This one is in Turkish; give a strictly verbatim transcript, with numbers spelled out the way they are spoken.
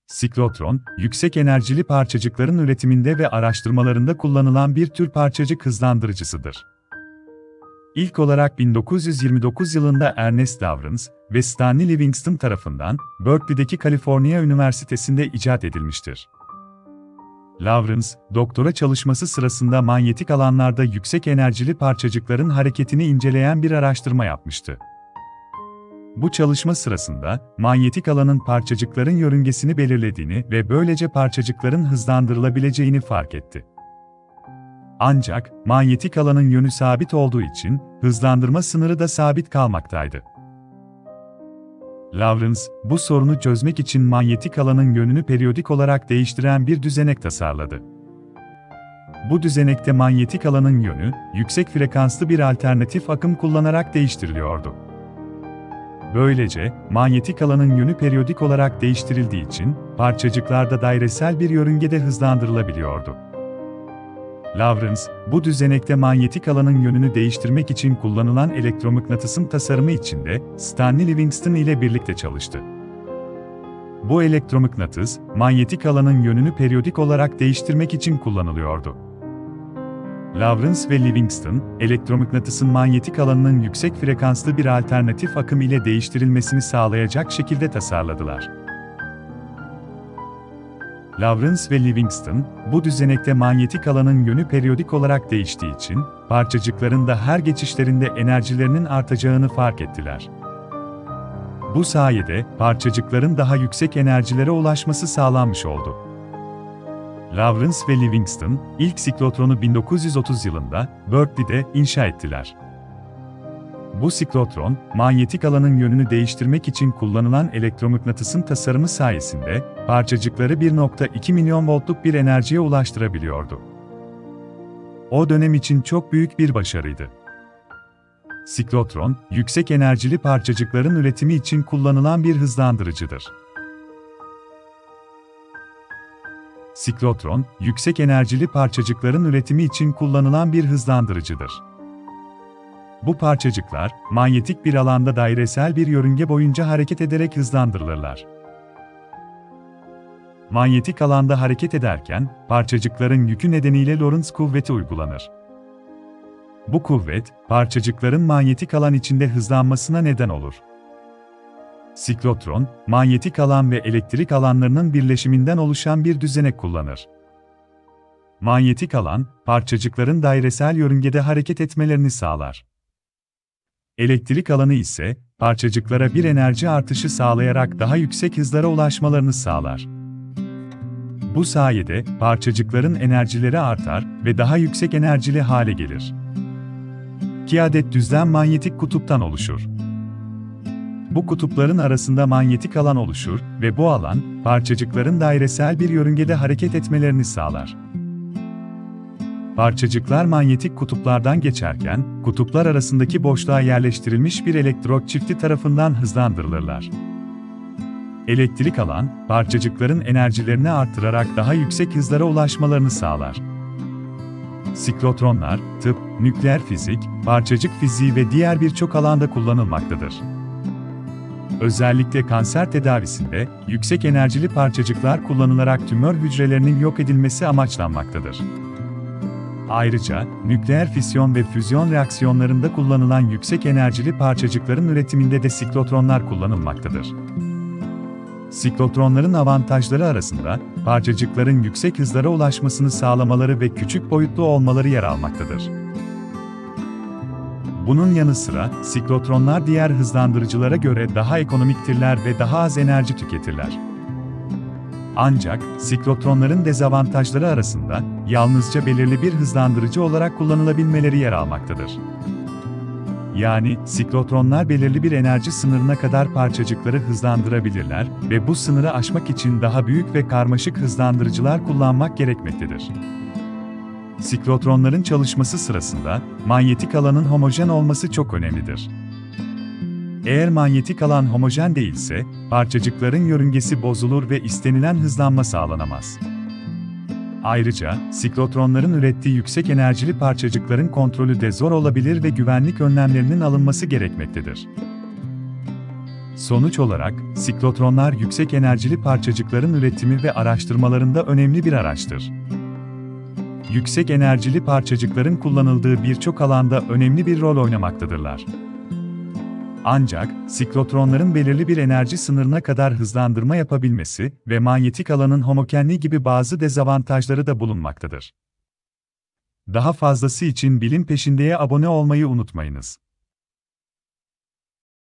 Siklotron, yüksek enerjili parçacıkların üretiminde ve araştırmalarında kullanılan bir tür parçacık hızlandırıcısıdır. İlk olarak bin dokuz yüz yirmi dokuz yılında Ernest Lawrence ve Stanley Livingston tarafından Berkeley'deki Kaliforniya Üniversitesi'nde icat edilmiştir. Lawrence, doktora çalışması sırasında manyetik alanlarda yüksek enerjili parçacıkların hareketini inceleyen bir araştırma yapmıştı. Bu çalışma sırasında, manyetik alanın parçacıkların yörüngesini belirlediğini ve böylece parçacıkların hızlandırılabileceğini fark etti. Ancak, manyetik alanın yönü sabit olduğu için, hızlandırma sınırı da sabit kalmaktaydı. Lawrence, bu sorunu çözmek için manyetik alanın yönünü periyodik olarak değiştiren bir düzenek tasarladı. Bu düzenekte manyetik alanın yönü, yüksek frekanslı bir alternatif akım kullanarak değiştiriliyordu. Böylece, manyetik alanın yönü periyodik olarak değiştirildiği için, parçacıklar da dairesel bir yörüngede hızlandırılabiliyordu. Lawrence, bu düzenekte manyetik alanın yönünü değiştirmek için kullanılan elektromıknatısın tasarımı için de Stanley Livingston ile birlikte çalıştı. Bu elektromıknatıs, manyetik alanın yönünü periyodik olarak değiştirmek için kullanılıyordu. Lawrence ve Livingston, elektromıknatısın manyetik alanının yüksek frekanslı bir alternatif akım ile değiştirilmesini sağlayacak şekilde tasarladılar. Lawrence ve Livingston, bu düzenekte manyetik alanın yönü periyodik olarak değiştiği için, parçacıkların da her geçişlerinde enerjilerinin artacağını fark ettiler. Bu sayede, parçacıkların daha yüksek enerjilere ulaşması sağlanmış oldu. Lawrence ve Livingston, ilk siklotronu bin dokuz yüz otuz yılında, Berkeley'de inşa ettiler. Bu siklotron, manyetik alanın yönünü değiştirmek için kullanılan elektromıknatısın tasarımı sayesinde, parçacıkları bir nokta iki milyon voltluk bir enerjiye ulaştırabiliyordu. O dönem için çok büyük bir başarıydı. Siklotron, yüksek enerjili parçacıkların üretimi için kullanılan bir hızlandırıcıdır. Siklotron, yüksek enerjili parçacıkların üretimi için kullanılan bir hızlandırıcıdır. Bu parçacıklar, manyetik bir alanda dairesel bir yörünge boyunca hareket ederek hızlandırılırlar. Manyetik alanda hareket ederken, parçacıkların yükü nedeniyle Lorentz kuvveti uygulanır. Bu kuvvet, parçacıkların manyetik alan içinde hızlanmasına neden olur. Siklotron, manyetik alan ve elektrik alanlarının birleşiminden oluşan bir düzenek kullanır. Manyetik alan, parçacıkların dairesel yörüngede hareket etmelerini sağlar. Elektrik alanı ise, parçacıklara bir enerji artışı sağlayarak daha yüksek hızlara ulaşmalarını sağlar. Bu sayede, parçacıkların enerjileri artar ve daha yüksek enerjili hale gelir. İki adet düzlem manyetik kutuptan oluşur. Bu kutupların arasında manyetik alan oluşur ve bu alan, parçacıkların dairesel bir yörüngede hareket etmelerini sağlar. Parçacıklar manyetik kutuplardan geçerken, kutuplar arasındaki boşluğa yerleştirilmiş bir elektrot çifti tarafından hızlandırılırlar. Elektrik alan, parçacıkların enerjilerini artırarak daha yüksek hızlara ulaşmalarını sağlar. Siklotronlar, tıp, nükleer fizik, parçacık fiziği ve diğer birçok alanda kullanılmaktadır. Özellikle kanser tedavisinde, yüksek enerjili parçacıklar kullanılarak tümör hücrelerinin yok edilmesi amaçlanmaktadır. Ayrıca, nükleer fisyon ve füzyon reaksiyonlarında kullanılan yüksek enerjili parçacıkların üretiminde de siklotronlar kullanılmaktadır. Siklotronların avantajları arasında, parçacıkların yüksek hızlara ulaşmasını sağlamaları ve küçük boyutlu olmaları yer almaktadır. Bunun yanı sıra, siklotronlar diğer hızlandırıcılara göre daha ekonomiktirler ve daha az enerji tüketirler. Ancak, siklotronların dezavantajları arasında, yalnızca belirli bir hızlandırıcı olarak kullanılabilmeleri yer almaktadır. Yani, siklotronlar belirli bir enerji sınırına kadar parçacıkları hızlandırabilirler ve bu sınırı aşmak için daha büyük ve karmaşık hızlandırıcılar kullanmak gerekmektedir. Siklotronların çalışması sırasında, manyetik alanın homojen olması çok önemlidir. Eğer manyetik alan homojen değilse, parçacıkların yörüngesi bozulur ve istenilen hızlanma sağlanamaz. Ayrıca, siklotronların ürettiği yüksek enerjili parçacıkların kontrolü de zor olabilir ve güvenlik önlemlerinin alınması gerekmektedir. Sonuç olarak, siklotronlar yüksek enerjili parçacıkların üretimi ve araştırmalarında önemli bir araçtır. Yüksek enerjili parçacıkların kullanıldığı birçok alanda önemli bir rol oynamaktadırlar. Ancak, siklotronların belirli bir enerji sınırına kadar hızlandırma yapabilmesi ve manyetik alanın homokenliği gibi bazı dezavantajları da bulunmaktadır. Daha fazlası için Bilim Peşinde'ye abone olmayı unutmayınız.